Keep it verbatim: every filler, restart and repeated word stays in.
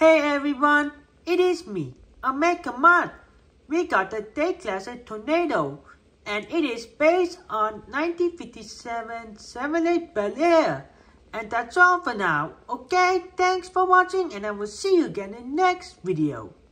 Hey everyone, it is me, Omega Man. We got the Déclassé tornado, and it is based on nineteen fifty-seven Chevrolet Bel Air. And that's all for now. Okay, thanks for watching, and I will see you again in the next video.